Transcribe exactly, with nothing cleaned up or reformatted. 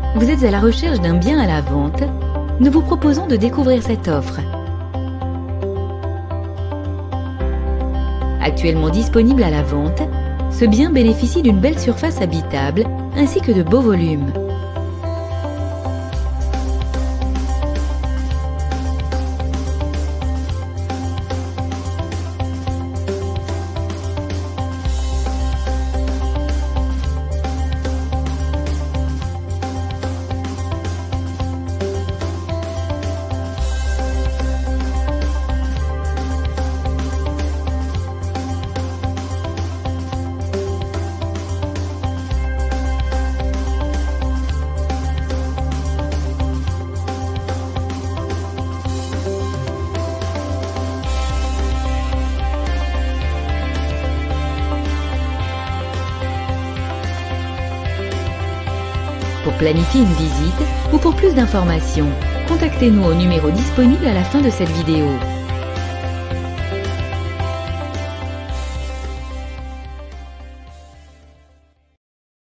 Vous êtes à la recherche d'un bien à la vente? Nous vous proposons de découvrir cette offre. Actuellement disponible à la vente, ce bien bénéficie d'une belle surface habitable ainsi que de beaux volumes. Pour planifier une visite ou pour plus d'informations, contactez-nous au numéro disponible à la fin de cette vidéo.